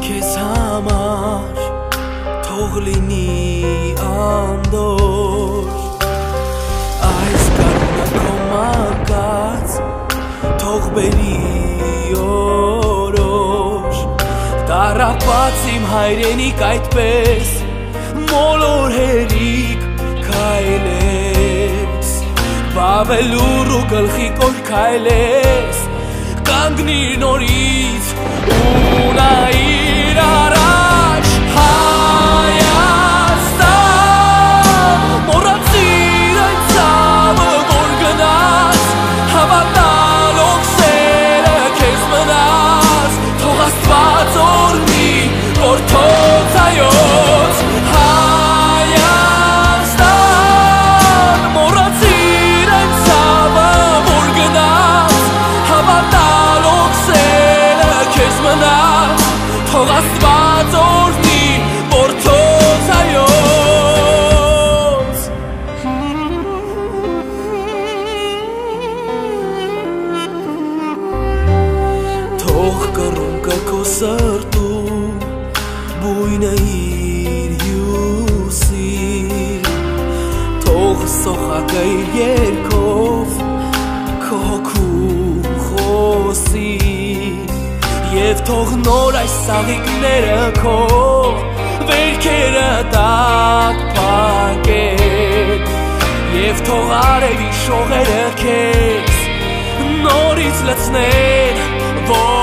Քեզ համար թող լինի անդոր Այս կարունը քո մանկած թող բերի օրոր Տառապած իմ հայրենիք այդպես մոլոր հերիք քայլես Բավելուր ու գլխի կոր քայլես Կանգնիր նորից ու նայիր առաջ Հայաստան Մոռացիր այդ ցավը որ գնաց Հավատալով սերը քեզ մնաց Թող Աստված օրհնի որ թոցայոց Հայաստան Մոռացիր այդ ցավը որ գնաց Հավատալով սերը քեզ մնաց Թող Աստված օրհնի որ թոցայոց Թող կռունկը քո սրտում բույնը իր հյուսի Թող սոխակը իր երգով քո հոգում խոսի Եվ թող նոր այս սաղիկները քո վերքերը տակ փակեն Եվ թող արևի շողերը քեզ նորից լցնեն